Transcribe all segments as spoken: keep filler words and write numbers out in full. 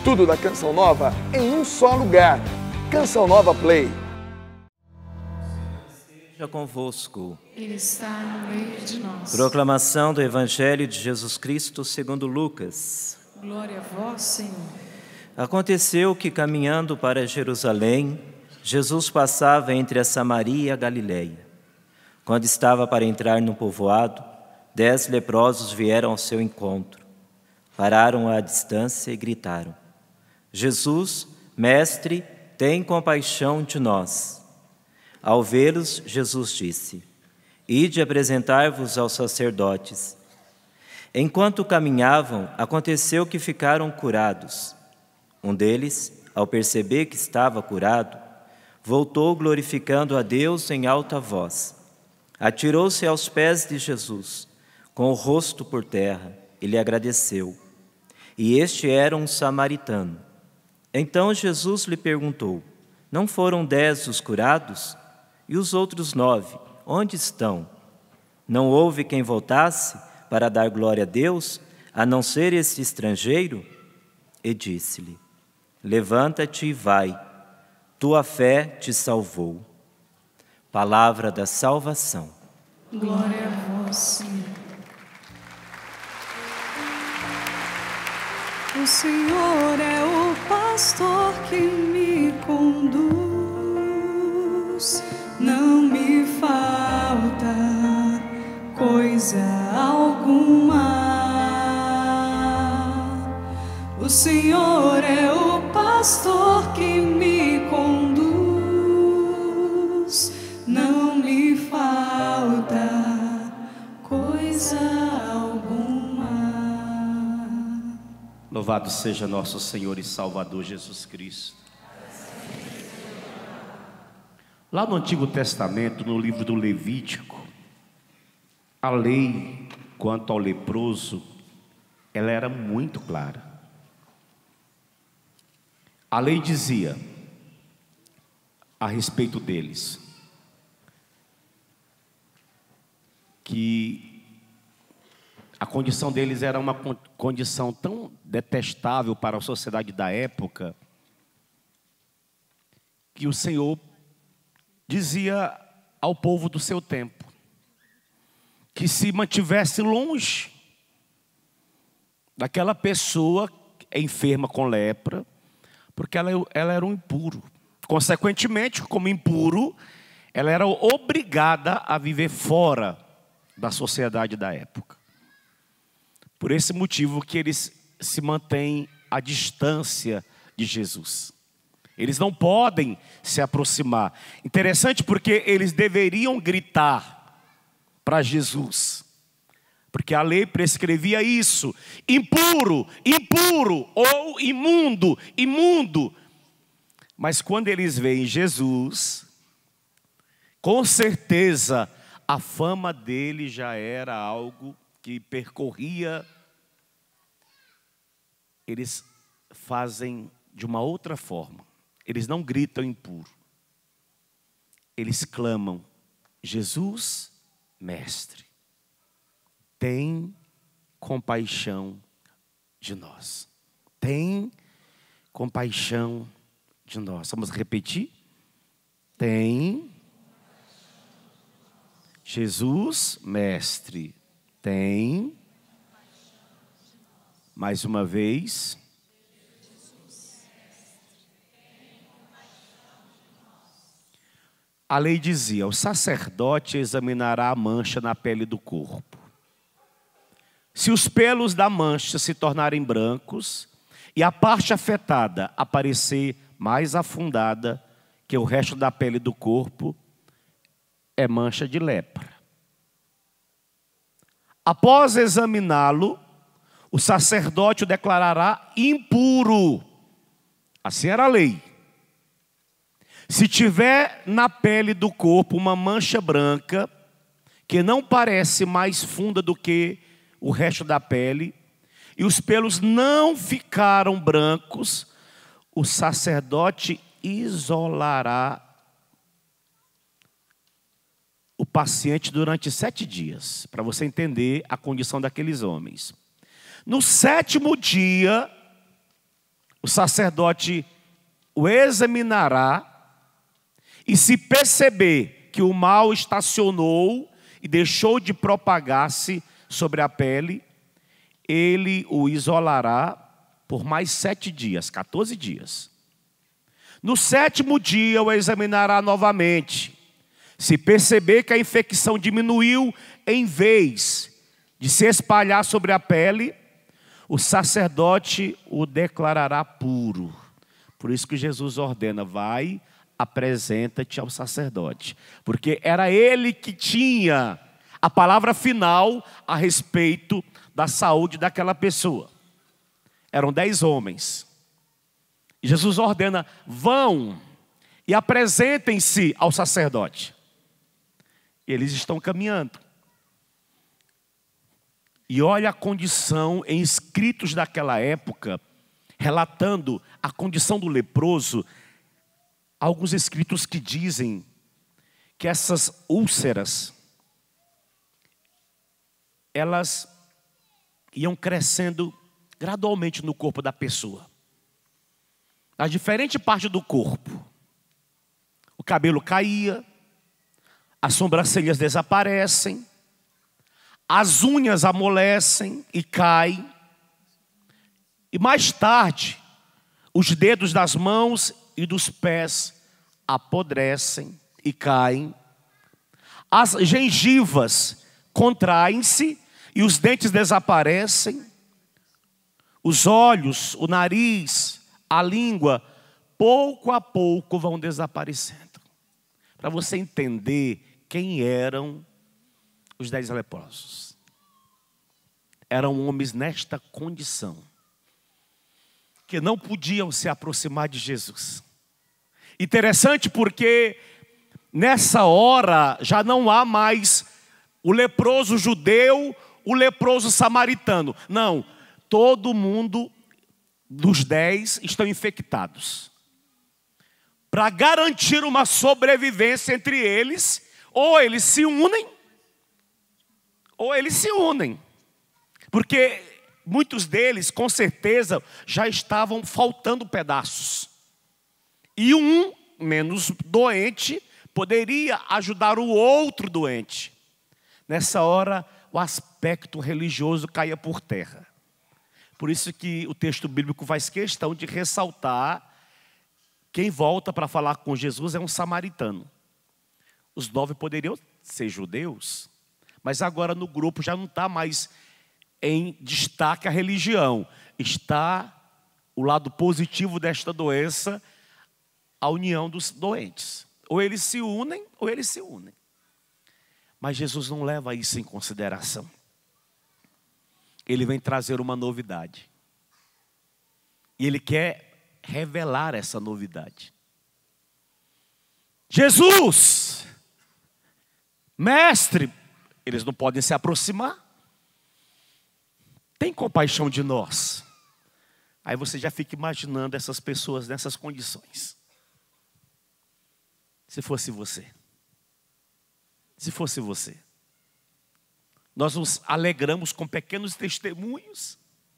Tudo da Canção Nova em um só lugar. Canção Nova Play. Seja convosco. Ele está no meio de nós. Proclamação do Evangelho de Jesus Cristo segundo Lucas. Glória a vós, Senhor. Aconteceu que, caminhando para Jerusalém, Jesus passava entre a Samaria e a Galiléia. Quando estava para entrar no povoado, dez leprosos vieram ao seu encontro. Pararam à distância e gritaram: Jesus, mestre, tem compaixão de nós. Ao vê-los, Jesus disse: Ide apresentar-vos aos sacerdotes. Enquanto caminhavam, aconteceu que ficaram curados. Um deles, ao perceber que estava curado, voltou glorificando a Deus em alta voz. Atirou-se aos pés de Jesus, com o rosto por terra, e lhe agradeceu. E este era um samaritano. Então Jesus lhe perguntou: Não foram dez os curados? E os outros nove, onde estão? Não houve quem voltasse para dar glória a Deus, a não ser este estrangeiro? E disse-lhe: Levanta-te e vai, tua fé te salvou. Palavra da salvação. Glória a vós, Senhor. O Senhor é o pastor que me conduz, não me falta coisa alguma. O Senhor é o pastor que me conduz, não me falta coisa alguma. Louvado seja nosso Senhor e Salvador Jesus Cristo. Lá no Antigo Testamento, no livro do Levítico, a lei quanto ao leproso, ela era muito clara. A lei dizia a respeito deles que a condição deles era uma condição tão detestável para a sociedade da época que o Senhor dizia ao povo do seu tempo que se mantivesse longe daquela pessoa enferma com lepra, porque ela, ela era um impuro. Consequentemente, como impuro, ela era obrigada a viver fora da sociedade da época. Por esse motivo que eles se mantêm à distância de Jesus. Eles não podem se aproximar. Interessante porque eles deveriam gritar para Jesus. Porque a lei prescrevia isso: impuro, impuro, ou imundo, imundo. Mas quando eles veem Jesus, com certeza a fama dele já era algo que percorria. Eles fazem de uma outra forma. Eles não gritam impuro. Eles clamam: Jesus, mestre, tem compaixão de nós. Tem compaixão de nós. Vamos repetir? Tem. Jesus, mestre, tem. Mais uma vez. A lei dizia: o sacerdote examinará a mancha na pele do corpo. Se os pelos da mancha se tornarem brancos e a parte afetada aparecer mais afundada que o resto da pele do corpo, é mancha de lepra. Após examiná-lo, o sacerdote o declarará impuro. Assim era a lei. Se tiver na pele do corpo uma mancha branca, que não parece mais funda do que o resto da pele, e os pelos não ficaram brancos, o sacerdote isolará o paciente durante sete dias, para você entender a condição daqueles homens. No sétimo dia, o sacerdote o examinará e se perceber que o mal estacionou e deixou de propagar-se sobre a pele, ele o isolará por mais sete dias, quatorze dias. No sétimo dia o examinará novamente. Se perceber que a infecção diminuiu em vez de se espalhar sobre a pele, o sacerdote o declarará puro. Por isso que Jesus ordena, vai, apresenta-te ao sacerdote. Porque era ele que tinha a palavra final a respeito da saúde daquela pessoa. Eram dez homens. E Jesus ordena, vão e apresentem-se ao sacerdote. E eles estão caminhando. E olha a condição em escritos daquela época, relatando a condição do leproso. Alguns escritos que dizem que essas úlceras, elas iam crescendo gradualmente no corpo da pessoa. Nas diferentes partes do corpo. O cabelo caía, as sobrancelhas desaparecem, as unhas amolecem e caem. E mais tarde, os dedos das mãos e dos pés apodrecem e caem. As gengivas contraem-se e os dentes desaparecem. Os olhos, o nariz, a língua, pouco a pouco vão desaparecendo. Para você entender quem eram os dez leprosos. Eram homens nesta condição, que não podiam se aproximar de Jesus. Interessante porque nessa hora já não há mais o leproso judeu, o leproso samaritano. Não, todo mundo dos dez estão infectados. Para garantir uma sobrevivência entre eles, ou eles se unem, ou eles se unem. Porque muitos deles, com certeza, já estavam faltando pedaços. E um menos doente poderia ajudar o outro doente. Nessa hora, o aspecto religioso caía por terra. Por isso que o texto bíblico faz questão de ressaltar: quem volta para falar com Jesus é um samaritano. Os nove poderiam ser judeus, mas agora no grupo já não está mais em destaque a religião. Está o lado positivo desta doença, a união dos doentes. Ou eles se unem, ou eles se unem. Mas Jesus não leva isso em consideração. Ele vem trazer uma novidade. E Ele quer revelar essa novidade. Jesus, mestre, eles não podem se aproximar. Tem compaixão de nós. Aí você já fica imaginando essas pessoas nessas condições. Se fosse você. Se fosse você. Nós nos alegramos com pequenos testemunhos.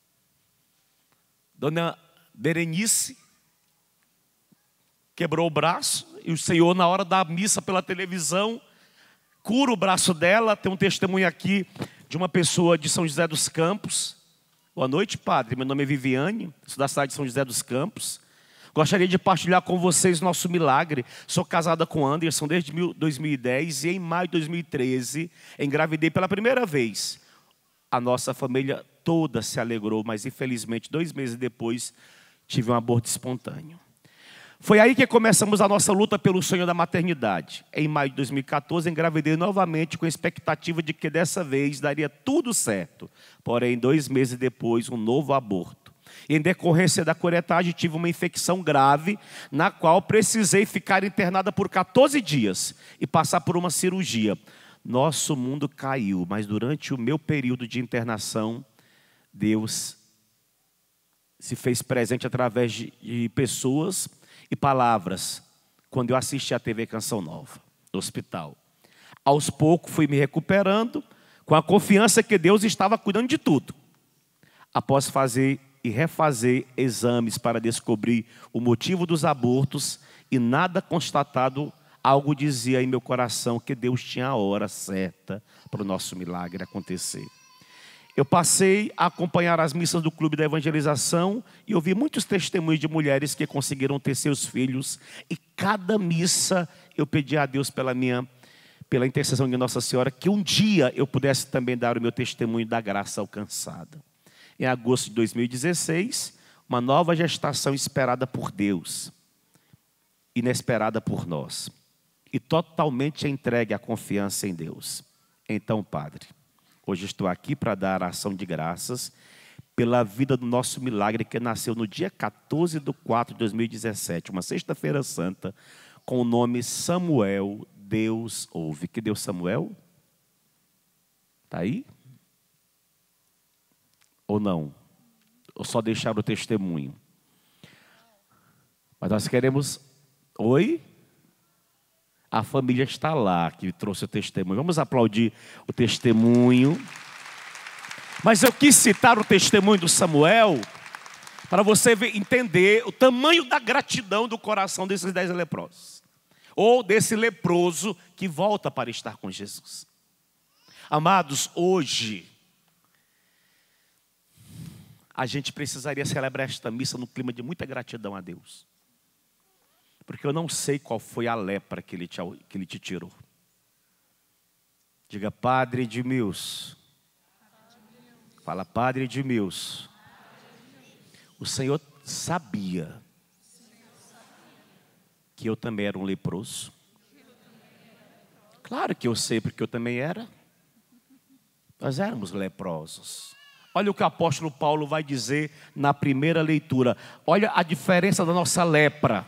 Dona Berenice quebrou o braço e o Senhor, na hora da missa pela televisão, cura o braço dela. Tem um testemunho aqui de uma pessoa de São José dos Campos. Boa noite, padre. Meu nome é Viviane, sou da cidade de São José dos Campos. Gostaria de partilhar com vocês nosso milagre. Sou casada com Anderson desde dois mil e dez e em maio de dois mil e treze engravidei pela primeira vez. A nossa família toda se alegrou, mas infelizmente dois meses depois tive um aborto espontâneo. Foi aí que começamos a nossa luta pelo sonho da maternidade. Em maio de dois mil e quatorze engravidei novamente com a expectativa de que dessa vez daria tudo certo. Porém, dois meses depois, um novo aborto. Em decorrência da curetagem, tive uma infecção grave, na qual precisei ficar internada por quatorze dias e passar por uma cirurgia. Nosso mundo caiu, mas durante o meu período de internação, Deus se fez presente através de, de pessoas e palavras, quando eu assisti a T V Canção Nova, no hospital. Aos poucos fui me recuperando, com a confiança que Deus estava cuidando de tudo. Após fazer e refazer exames para descobrir o motivo dos abortos e nada constatado, algo dizia em meu coração que Deus tinha a hora certa para o nosso milagre acontecer. Eu passei a acompanhar as missas do Clube da Evangelização e ouvi muitos testemunhos de mulheres que conseguiram ter seus filhos. E cada missa eu pedi a Deus pela minha, pela intercessão de Nossa Senhora, que um dia eu pudesse também dar o meu testemunho da graça alcançada. Em agosto de dois mil e dezesseis, uma nova gestação esperada por Deus, inesperada por nós, e totalmente entregue à confiança em Deus. Então, Padre, hoje estou aqui para dar a ação de graças pela vida do nosso milagre que nasceu no dia quatorze de quatro de dois mil e dezessete, uma sexta-feira santa, com o nome Samuel, Deus ouve. Que deu Samuel? Está aí? Ou não? Ou só deixar o testemunho? Mas nós queremos... Oi? A família está lá, que trouxe o testemunho. Vamos aplaudir o testemunho. Mas eu quis citar o testemunho do Samuel para você ver, entender o tamanho da gratidão do coração desses dez leprosos. Ou desse leproso que volta para estar com Jesus. Amados, hoje, a gente precisaria celebrar esta missa no clima de muita gratidão a Deus. Porque eu não sei qual foi a lepra que ele te, que ele te tirou. Diga, Padre Edmilson. Fala, Padre Edmilson. O Senhor sabia que eu também era um leproso. Claro que eu sei, porque eu também era. Nós éramos leprosos. Olha o que o apóstolo Paulo vai dizer na primeira leitura. Olha a diferença da nossa lepra.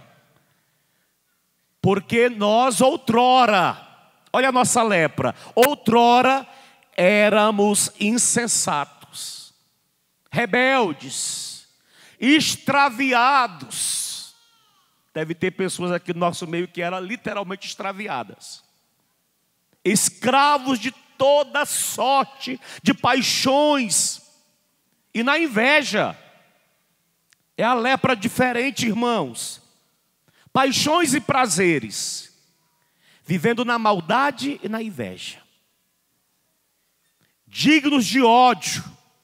Porque nós outrora, olha a nossa lepra, outrora éramos insensatos, rebeldes, extraviados. Deve ter pessoas aqui no nosso meio que eram literalmente extraviadas. Escravos de toda sorte de paixões. E na inveja. É a lepra diferente, irmãos. Paixões e prazeres. Vivendo na maldade e na inveja. Dignos de ódio.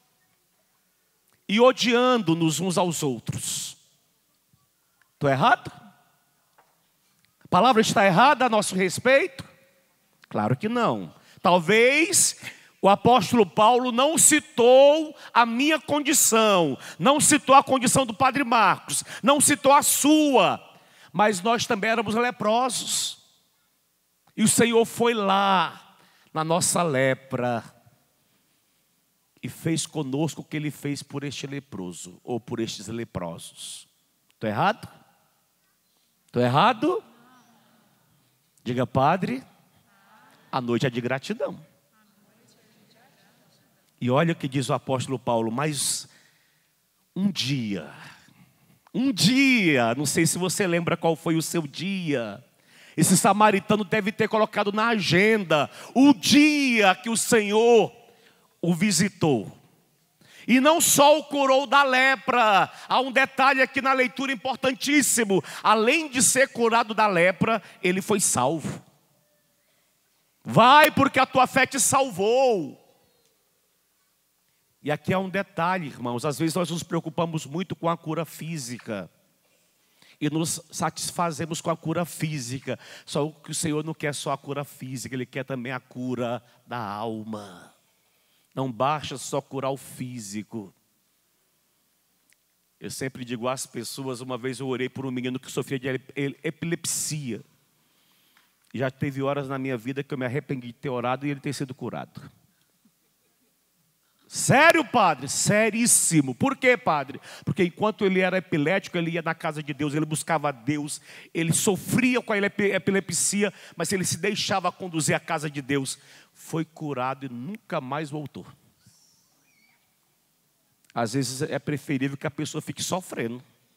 E odiando-nos uns aos outros. Estou errado? A palavra está errada a nosso respeito? Claro que não. Talvez o apóstolo Paulo não citou a minha condição, não citou a condição do padre Marcos, não citou a sua, mas nós também éramos leprosos. E o Senhor foi lá, na nossa lepra, e fez conosco o que Ele fez por este leproso, ou por estes leprosos. Estou errado? Estou errado? Diga, Padre, a noite é de gratidão. E olha o que diz o apóstolo Paulo, mas um dia, um dia, não sei se você lembra qual foi o seu dia, esse samaritano deve ter colocado na agenda o dia que o Senhor o visitou. E não só o curou da lepra, há um detalhe aqui na leitura importantíssimo, além de ser curado da lepra, ele foi salvo. Vai porque a tua fé te salvou. E aqui há um detalhe, irmãos, às vezes nós nos preocupamos muito com a cura física. E nos satisfazemos com a cura física. Só que o Senhor não quer só a cura física, Ele quer também a cura da alma. Não basta só curar o físico. Eu sempre digo às pessoas, uma vez eu orei por um menino que sofria de epilepsia. E já teve horas na minha vida que eu me arrependi de ter orado e ele ter sido curado. Sério, padre? Seríssimo. Por quê, padre? Porque enquanto ele era epilético, ele ia na casa de Deus, ele buscava Deus, ele sofria com a epilepsia, mas ele se deixava conduzir à casa de Deus. Foi curado e nunca mais voltou. Às vezes é preferível que a pessoa fique sofrendo.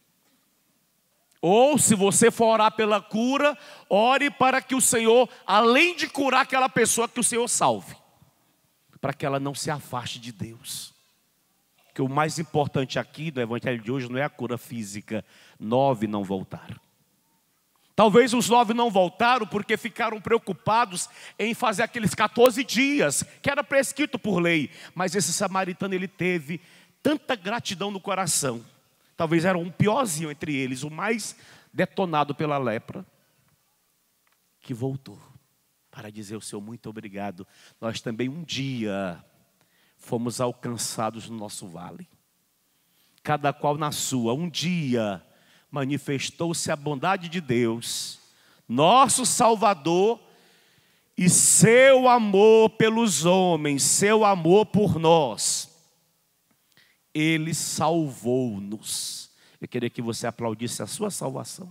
Ou se você for orar pela cura, ore para que o Senhor, além de curar aquela pessoa, que o Senhor salve. Para que ela não se afaste de Deus. Porque o mais importante aqui no evangelho de hoje não é a cura física. Nove não voltaram. Talvez os nove não voltaram porque ficaram preocupados em fazer aqueles quatorze dias, que era prescrito por lei. Mas esse samaritano, ele teve tanta gratidão no coração. Talvez era um piorzinho entre eles, o mais detonado pela lepra, que voltou para dizer ao Senhor, muito obrigado. Nós também um dia fomos alcançados no nosso vale. Cada qual na sua, um dia manifestou-se a bondade de Deus, nosso Salvador, e seu amor pelos homens, seu amor por nós. Ele salvou-nos. Eu queria que você aplaudisse a sua salvação.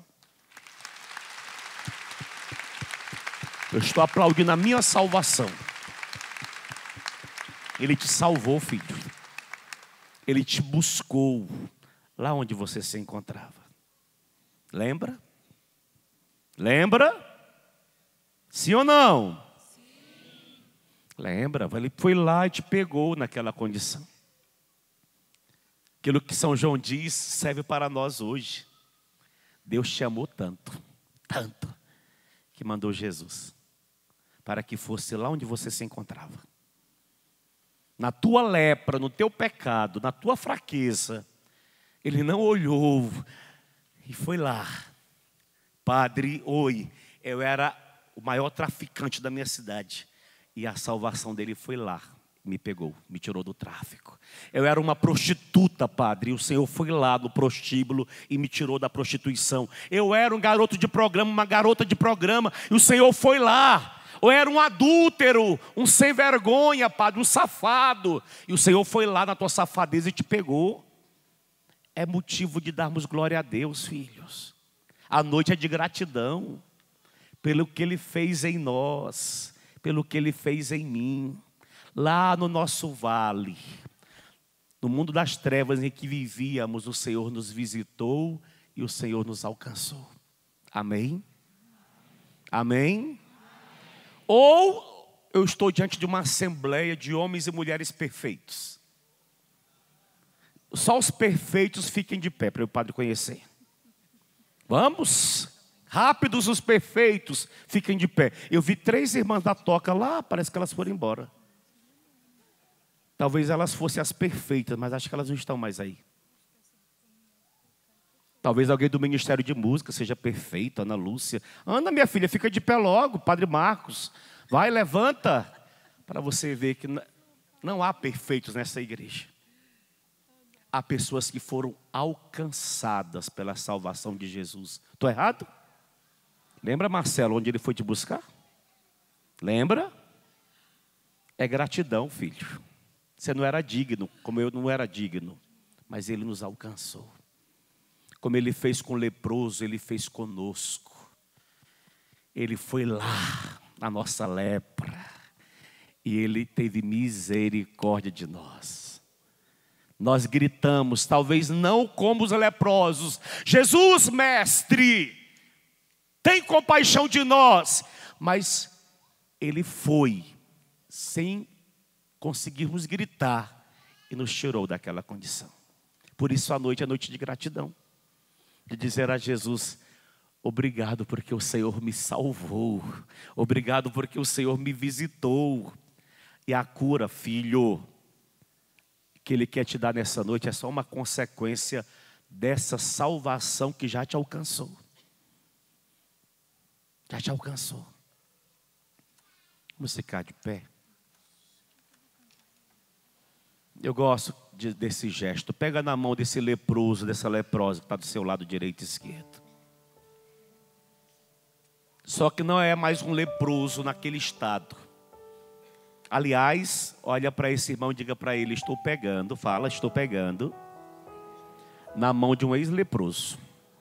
Eu estou aplaudindo a minha salvação. Ele te salvou, filho. Ele te buscou lá onde você se encontrava. Lembra? Lembra? Sim ou não? Sim. Lembra? Ele foi lá e te pegou naquela condição. Aquilo que São João diz serve para nós hoje. Deus te amou tanto, tanto, que mandou Jesus para que fosse lá onde você se encontrava. Na tua lepra, no teu pecado, na tua fraqueza, Ele não olhou e foi lá. Padre, oi, eu era o maior traficante da minha cidade. E a salvação dele foi lá. Me pegou, me tirou do tráfico. Eu era uma prostituta, padre, e o Senhor foi lá no prostíbulo e me tirou da prostituição. Eu era um garoto de programa, uma garota de programa, e o Senhor foi lá. Eu era um adúltero, um sem vergonha, padre, um safado, e o Senhor foi lá na tua safadeza e te pegou. É motivo de darmos glória a Deus, filhos. A noite é de gratidão pelo que Ele fez em nós, pelo que Ele fez em mim. Lá no nosso vale, no mundo das trevas em que vivíamos, o Senhor nos visitou e o Senhor nos alcançou. Amém? Amém? Ou eu estou diante de uma assembleia de homens e mulheres perfeitos. Só os perfeitos fiquem de pé para o padre conhecer. Vamos? Rápidos os perfeitos fiquem de pé. Eu vi três irmãs da toca lá, parece que elas foram embora. Talvez elas fossem as perfeitas, mas acho que elas não estão mais aí. Talvez alguém do Ministério de Música seja perfeito, Ana Lúcia. Ana, minha filha, fica de pé logo, Padre Marcos. Vai, levanta, para você ver que não há perfeitos nessa igreja. Há pessoas que foram alcançadas pela salvação de Jesus. Estou errado? Lembra, Marcelo, onde ele foi te buscar? Lembra? É gratidão, filho. Você não era digno, como eu não era digno, mas Ele nos alcançou. Como Ele fez com o leproso, Ele fez conosco. Ele foi lá, na nossa lepra, e Ele teve misericórdia de nós. Nós gritamos, talvez não como os leprosos: Jesus, mestre, tem compaixão de nós. Mas Ele foi, sem conseguirmos gritar, e nos tirou daquela condição. Por isso a noite é noite de gratidão, de dizer a Jesus: obrigado porque o Senhor me salvou, obrigado porque o Senhor me visitou. E a cura, filho, que Ele quer te dar nessa noite é só uma consequência dessa salvação que já te alcançou. Já te alcançou. Vamos ficar de pé. Eu gosto de, desse gesto. Pega na mão desse leproso, dessa leprosa que está do seu lado direito e esquerdo. Só que não é mais um leproso naquele estado. Aliás, olha para esse irmão e diga para ele: estou pegando, fala, estou pegando na mão de um ex-leproso.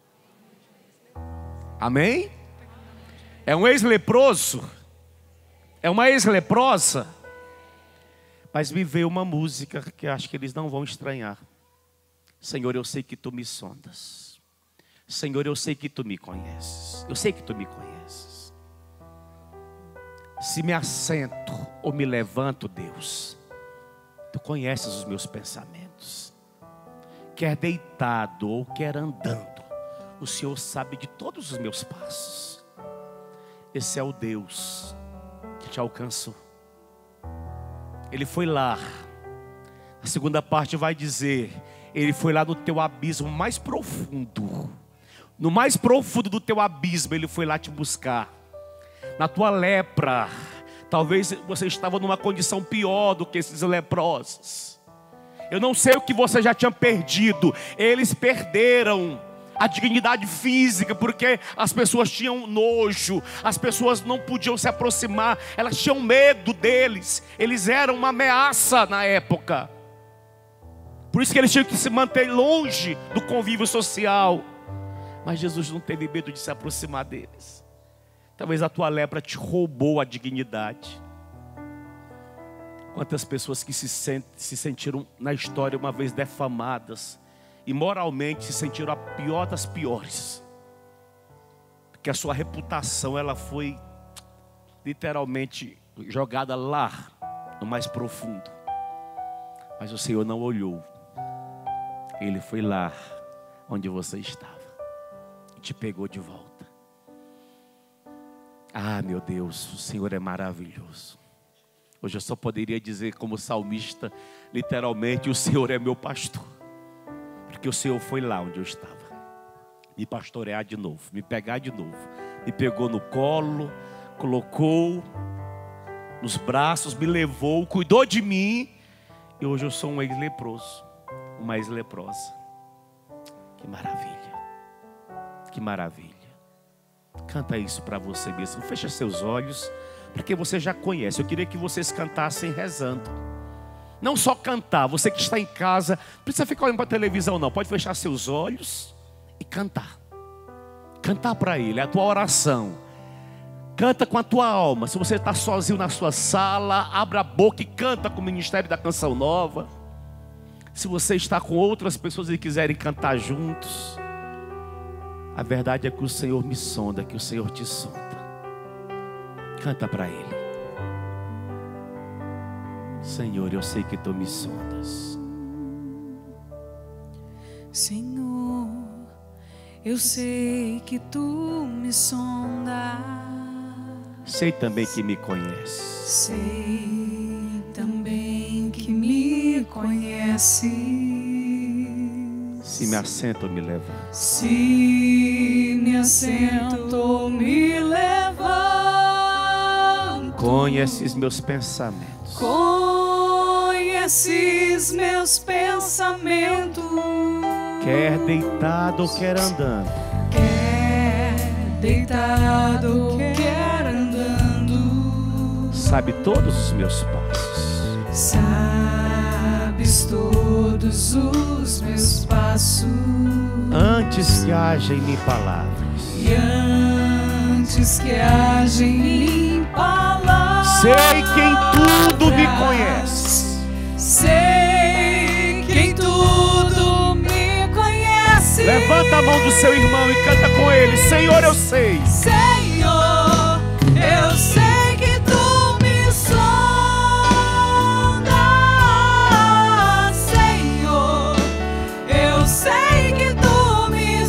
Amém? É um ex-leproso? É uma ex-leprosa? Mas me veio uma música que acho que eles não vão estranhar. Senhor, eu sei que Tu me sondas. Senhor, eu sei que Tu me conheces. Eu sei que Tu me conheces. Se me assento ou me levanto, Deus, Tu conheces os meus pensamentos. quer deitado ou quer andando, o Senhor sabe de todos os meus passos. Esse é o Deus que te alcançou. Ele foi lá. A segunda parte vai dizer: Ele foi lá no teu abismo mais profundo. No mais profundo do teu abismo, Ele foi lá te buscar. Na tua lepra, talvez você estava numa condição pior do que esses leprosos. Eu não sei o que você já tinha perdido. Eles perderam a dignidade física, porque as pessoas tinham nojo, as pessoas não podiam se aproximar, elas tinham medo deles, eles eram uma ameaça na época. Por isso que eles tinham que se manter longe do convívio social. Mas Jesus não teve medo de se aproximar deles. Talvez a tua lepra te roubou a dignidade. Quantas pessoas que se, sent, se sentiram na história uma vez defamadas e moralmente se sentiram a pior das piores, porque a sua reputação ela foi literalmente jogada lá no mais profundo. Mas o Senhor não olhou. Ele foi lá onde você estava e te pegou de volta. Ah, meu Deus, o Senhor é maravilhoso. Hoje eu só poderia dizer como salmista, literalmente: o Senhor é meu pastor. Porque o Senhor foi lá onde eu estava, me pastorear de novo, me pegar de novo, me pegou no colo, colocou nos braços, me levou, cuidou de mim. E hoje eu sou um ex-leproso, uma ex-leprosa. Que maravilha, que maravilha. Canta isso para você mesmo, fecha seus olhos, porque você já conhece. Eu queria que vocês cantassem rezando. Não só cantar, você que está em casa, não precisa ficar olhando para a televisão não, pode fechar seus olhos e cantar. Cantar para Ele, é a tua oração. Canta com a tua alma. Se você está sozinho na sua sala, abra a boca e canta com o Ministério da Canção Nova. Se você está com outras pessoas e quiserem cantar juntos, a verdade é que o Senhor me sonda, que o Senhor te sonda. Canta para Ele. Senhor, eu sei que Tu me sondas. Senhor, eu sei que Tu me sondas. Sei também que me conheces. Sei também que me conheces. Se me assento ou me levanto. Se me assento ou me levanto. Conheces meus pensamentos. Conheces meus pensamentos. Quer deitado ou quer andando. Quer deitado ou quer andando. Sabe todos os meus passos. Sabes todos os meus passos. Antes que haja em mim palavras. E antes que haja em mim palavras. Sei quem tudo me conhece. Sei quem tudo me conhece. Levanta a mão do seu irmão e canta com ele. Senhor, eu sei. Senhor, eu sei que Tu me sondas. Senhor, eu sei que Tu me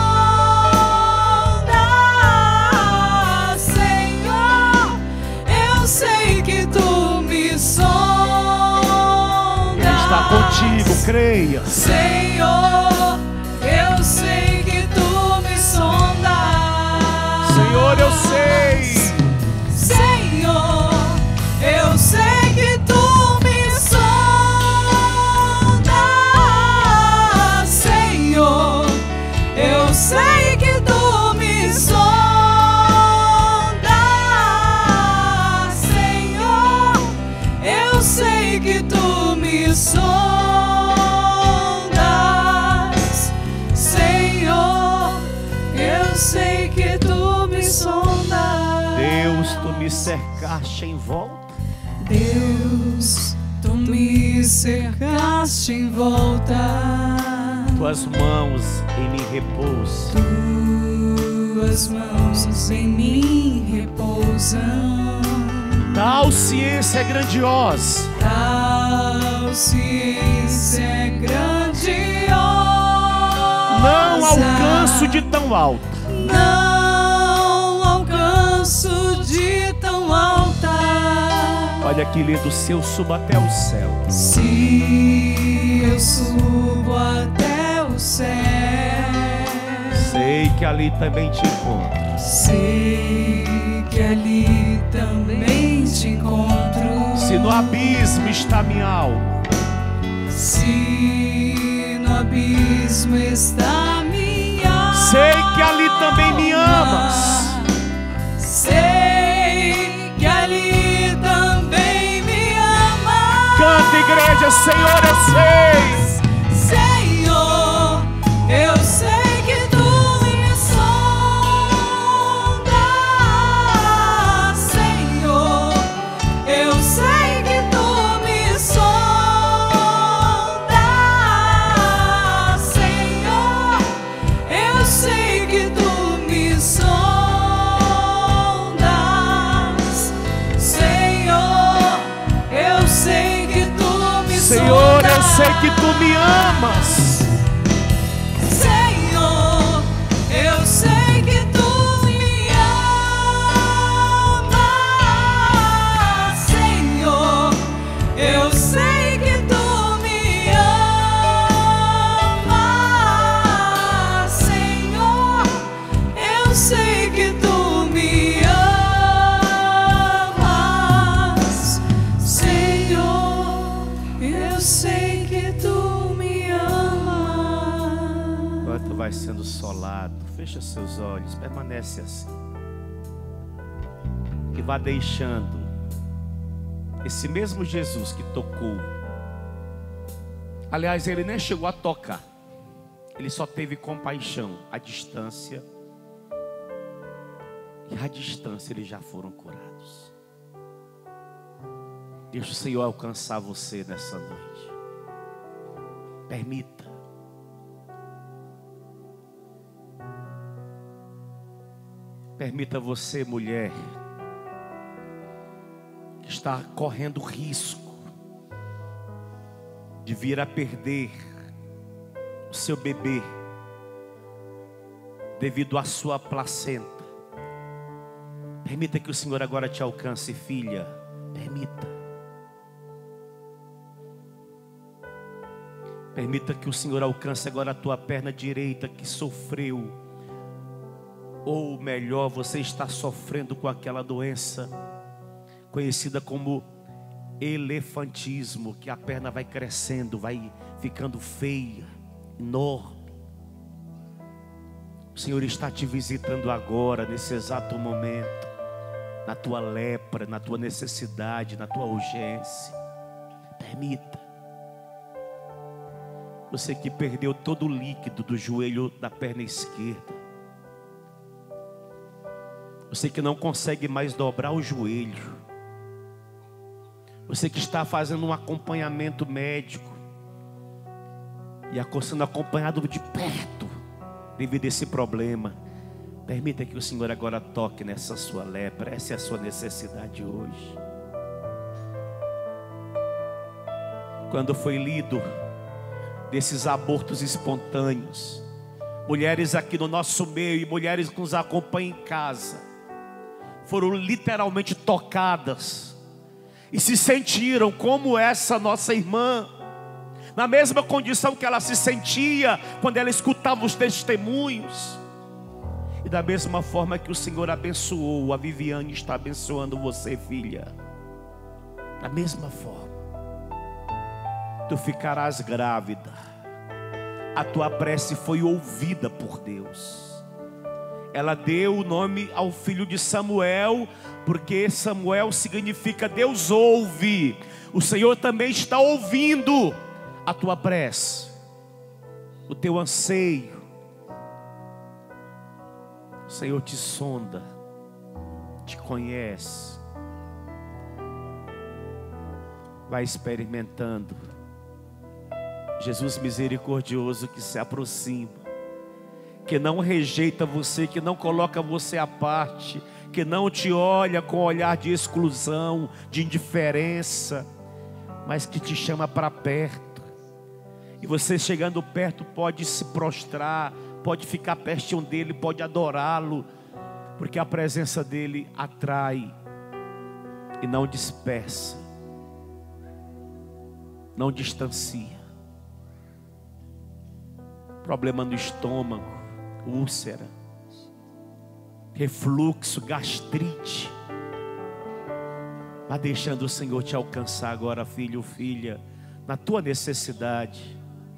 sondas. Senhor, eu sei que Tu me sondas. Ele está contigo, creia. Senhor, eu sei que Tu me sondas. Senhor, eu sei. Senhor, eu sei que Tu me sondas. Senhor, eu sei que Tu me sondas. Senhor, eu sei que Tu me sondas. Senhor, eu sei que Tu me sondas. Deus, Tu me cercaste em volta. Deus, Tu me cercaste em volta. Tuas mãos em mim repousam. Tuas mãos em mim repousam. Tal ciência é grandiosa. Tal ciência é grandiosa. Não alcanço de tão alto. Não alcanço de tão alta. Olha que lindo, se eu subo até o céu. Se eu subo até o céu, sei que ali também te encontro. sei que ali também te encontro. Se no abismo está minha alma, se no abismo está minha alma, sei que ali também me amas. sei que ali também me amas. Canta, igreja, Senhor, eu sei. Senhor, eu sei que tu me sondas. Senhor, eu sei que tu me sondas. Senhor, eu sei que tu me sondas. Senhor, eu sei que tu me sondas. Senhor, eu sei que tu me amas. Senhor, eu sei que tu me amas. Senhor, eu sei que tu me amas. Senhor, eu sei que tu me amas. Senhor, eu sei que tu me amas. Enquanto vai sendo solado, fecha seus olhos, permanece assim. E vá deixando esse mesmo Jesus que tocou. Aliás, ele nem chegou a tocar. Ele só teve compaixão à distância. E à distância eles já foram curados. Deixa o Senhor alcançar você nessa noite. Permita. Permita você, mulher, que está correndo risco de vir a perder o seu bebê devido à sua placenta. Permita que o Senhor agora te alcance, filha. Permita. Permita que o Senhor alcance agora a tua perna direita que sofreu. Ou melhor, você está sofrendo com aquela doença conhecida como elefantismo, que a perna vai crescendo, vai ficando feia, enorme. O Senhor está te visitando agora, nesse exato momento, na tua lepra, na tua necessidade, na tua urgência. Permita. Você que perdeu todo o líquido do joelho da perna esquerda. Você que não consegue mais dobrar o joelho. Você que está fazendo um acompanhamento médico e sendo acompanhado de perto devido a esse problema. Permita que o Senhor agora toque nessa sua lepra. Essa é a sua necessidade hoje. Quando foi lido desses abortos espontâneos, mulheres aqui no nosso meio e mulheres que nos acompanham em casa foram literalmente tocadas e se sentiram como essa nossa irmã, na mesma condição que ela se sentia quando ela escutava os testemunhos. E da mesma forma que o Senhor abençoou, a Viviane está abençoando você, filha. Da mesma forma, tu ficarás grávida. A tua prece foi ouvida por Deus. Ela deu o nome ao filho de Samuel, porque Samuel significa Deus ouve. O Senhor também está ouvindo a tua prece, o teu anseio. O Senhor te sonda, te conhece. Vai experimentando Jesus misericordioso que se aproxima, que não rejeita você, que não coloca você à parte, que não te olha com olhar de exclusão, de indiferença, mas que te chama para perto E você chegando perto pode se prostrar, pode ficar pertinho dele, pode adorá-lo, porque a presença dele atrai e não dispersa, não distancia. Problema no estômago, úlcera, refluxo, gastrite. Vá deixando o Senhor te alcançar agora, filho, filha, na tua necessidade.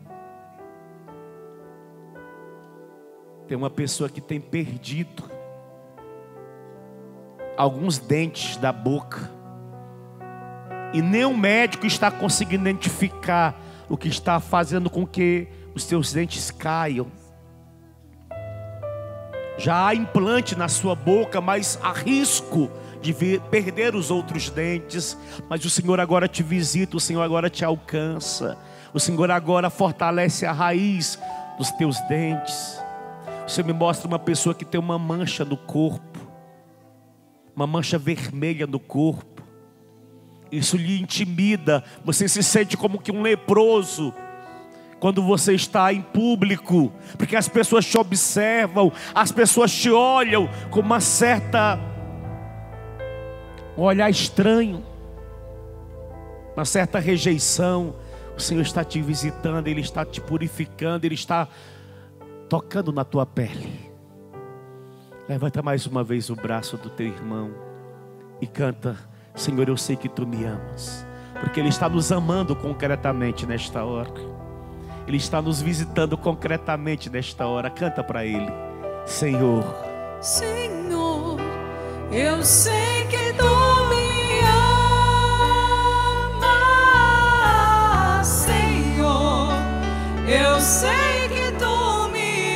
Tem uma pessoa que tem perdido alguns dentes da boca, e nenhum médico está conseguindo identificar o que está fazendo com que os teus dentes caiam. Já há implante na sua boca, mas há risco de vir, perder os outros dentes. Mas o Senhor agora te visita, o Senhor agora te alcança, o Senhor agora fortalece a raiz dos teus dentes. Você me mostra uma pessoa que tem uma mancha no corpo, uma mancha vermelha no corpo. Isso lhe intimida, você se sente como que um leproso quando você está em público, porque as pessoas te observam, as pessoas te olham com uma certa, um olhar estranho, uma certa rejeição. O Senhor está te visitando, Ele está te purificando, Ele está tocando na tua pele. Levanta mais uma vez o braço do teu irmão e canta: Senhor, eu sei que Tu me amas, porque Ele está nos amando concretamente nesta hora. Ele está nos visitando concretamente nesta hora. Canta para Ele: Senhor, Senhor, eu sei que Tu me amas. Senhor, eu sei que Tu me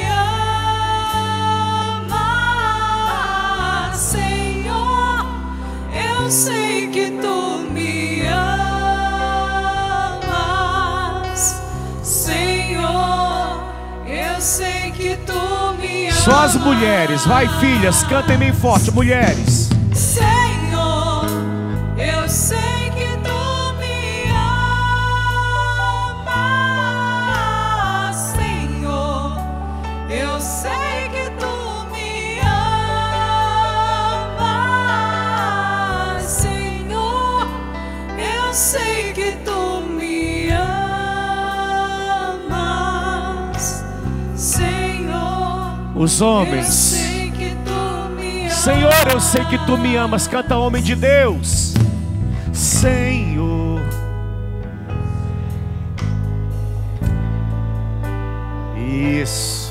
amas. Senhor, eu sei que Tu me amas. Senhor, eu sei que Tu me amas. só as mulheres, vai filhas, cantem bem forte, mulheres. Senhor, eu sei que Tu me amas. Senhor, eu sei que Tu me amas. Senhor, eu sei que Tu me amas. Senhor, Os eu homens: sei que Tu me amas. Senhor, eu sei que Tu me amas. Canta, homem de Deus. Senhor, isso.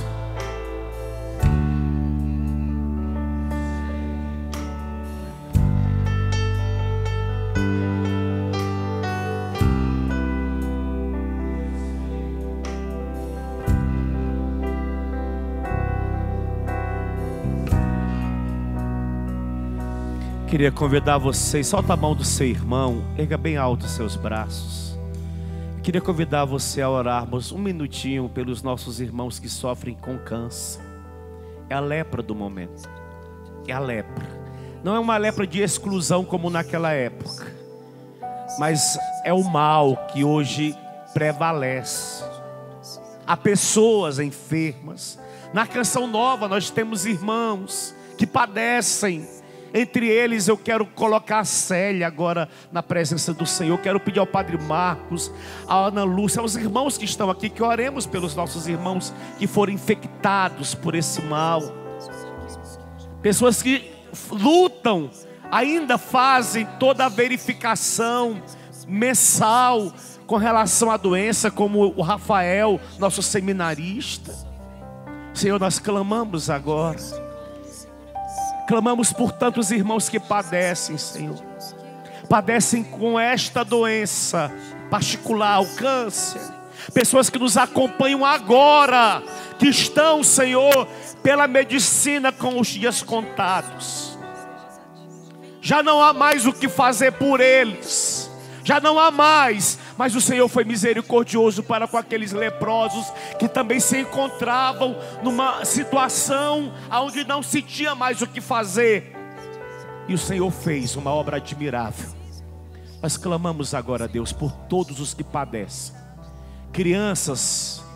Queria convidar vocês, solta a mão do seu irmão, erga bem alto os seus braços. Queria convidar você a orarmos um minutinho pelos nossos irmãos que sofrem com câncer. É a lepra do momento, é a lepra. Não é uma lepra de exclusão como naquela época, mas é o mal que hoje prevalece. Há pessoas enfermas. Na Canção Nova nós temos irmãos que padecem. Entre eles eu quero colocar a Célia agora na presença do Senhor. Quero pedir ao Padre Marcos, a Ana Lúcia, aos irmãos que estão aqui, que oremos pelos nossos irmãos que foram infectados por esse mal. Pessoas que lutam, ainda fazem toda a verificação mensal com relação à doença, como o Rafael, nosso seminarista. Senhor, nós clamamos agora. Clamamos por tantos irmãos que padecem, Senhor. Padecem com esta doença particular, o câncer. Pessoas que nos acompanham agora, que estão, Senhor, pela medicina com os dias contados. Já não há mais o que fazer por eles. Já não há mais. Mas o Senhor foi misericordioso para com aqueles leprosos que também se encontravam numa situação onde não se tinha mais o que fazer. E o Senhor fez uma obra admirável. Nós clamamos agora, Deus, por todos os que padecem. crianças,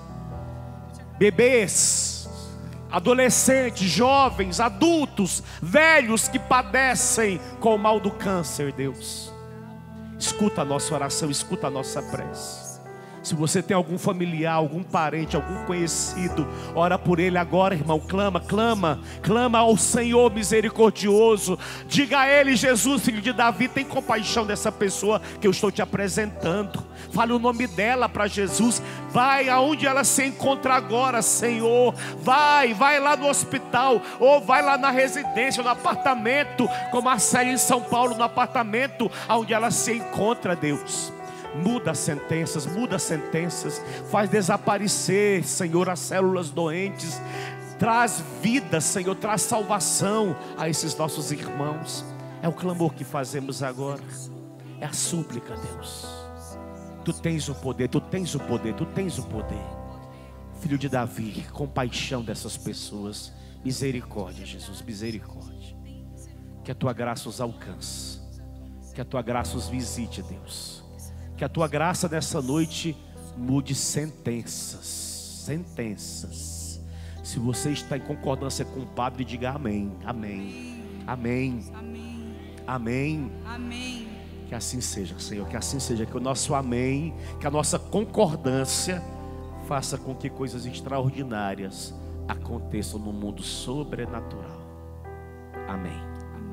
bebês, adolescentes, jovens, adultos, velhos que padecem com o mal do câncer, Deus. Escuta a nossa oração, escuta a nossa prece. Se você tem algum familiar, algum parente, algum conhecido, ora por ele agora, irmão. Clama, clama, clama ao Senhor misericordioso. Diga a ele: Jesus, filho de Davi, tem compaixão dessa pessoa que eu estou te apresentando. Fale o nome dela para Jesus. Vai aonde ela se encontra agora, Senhor. Vai, vai lá no hospital, ou vai lá na residência, no apartamento, como a Célia em São Paulo, no apartamento aonde ela se encontra, Deus. Muda as sentenças, muda as sentenças. Faz desaparecer, Senhor, as células doentes. Traz vida, Senhor, traz salvação a esses nossos irmãos. É o clamor que fazemos agora. É a súplica, Deus. Tu tens o poder, tu tens o poder, tu tens o poder. Filho de Davi, compaixão dessas pessoas. Misericórdia, Jesus, misericórdia. Que a tua graça os alcance. Que a tua graça os visite, Deus. Que a tua graça nessa noite mude sentenças, sentenças. Se você está em concordância com o Padre, diga amém, amém, amém, amém, amém, amém. Que assim seja, Senhor, que assim seja, que o nosso amém, que a nossa concordância faça com que coisas extraordinárias aconteçam no mundo sobrenatural. Amém,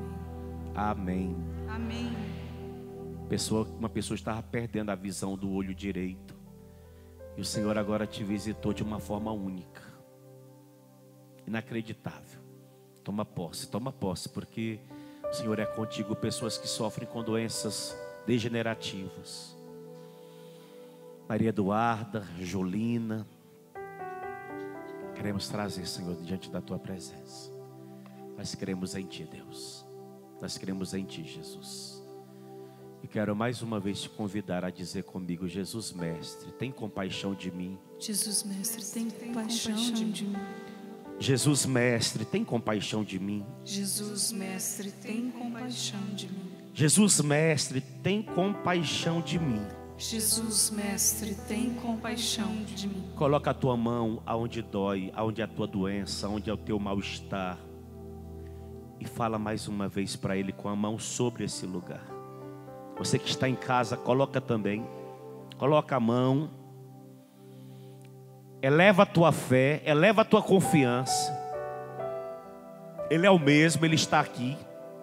amém, amém, amém. Pessoa, uma pessoa estava perdendo a visão do olho direito, e o Senhor agora te visitou de uma forma única, inacreditável. Toma posse, toma posse, porque o Senhor é contigo. Pessoas que sofrem com doenças degenerativas, Maria Eduarda, Jolina, queremos trazer, Senhor, diante da tua presença. Nós cremos em ti, Deus. Nós cremos em ti, Jesus. E quero mais uma vez te convidar a dizer comigo: Jesus Mestre, tem compaixão de mim. Jesus Mestre, tem compaixão de mim. Jesus Mestre, tem compaixão de mim. Jesus Mestre, tem compaixão de mim. Jesus Mestre, tem compaixão de mim. Jesus Mestre, tem compaixão de mim. Coloca a tua mão aonde dói, aonde é a tua doença, aonde é o teu mal-estar, e fala mais uma vez para Ele com a mão sobre esse lugar. Você que está em casa, coloca também. Coloca a mão. Eleva a tua fé, eleva a tua confiança. Ele é o mesmo, Ele está aqui.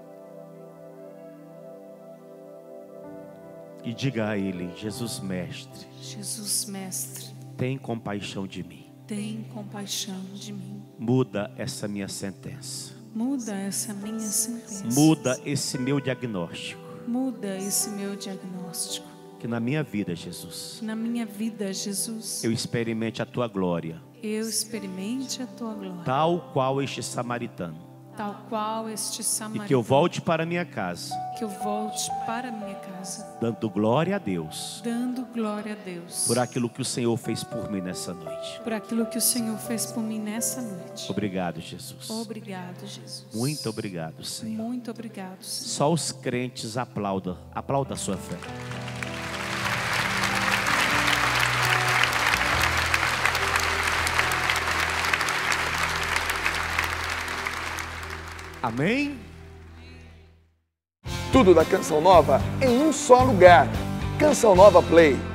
E diga a Ele: Jesus Mestre, Jesus Mestre, tem compaixão de mim. Tem compaixão de mim. Muda essa minha sentença. Muda essa minha sentença. Muda esse meu diagnóstico. Muda esse meu diagnóstico. Que na minha vida, Jesus, Na minha vida, Jesus, eu experimente a tua glória, eu experimente a tua glória, tal qual este samaritano. tal qual este E samaritano. que eu volte para minha casa, Que eu volte para minha casa, dando glória a Deus dando glória a Deus por aquilo que o Senhor fez por mim nessa noite. por aquilo que o Senhor fez por mim nessa noite. Obrigado, Jesus. Obrigado, Jesus. Muito obrigado, Senhor. Muito obrigado, Senhor. Só os crentes aplaudam. Aplauda a sua fé. Amém? Tudo da Canção Nova em um só lugar. Canção Nova Play.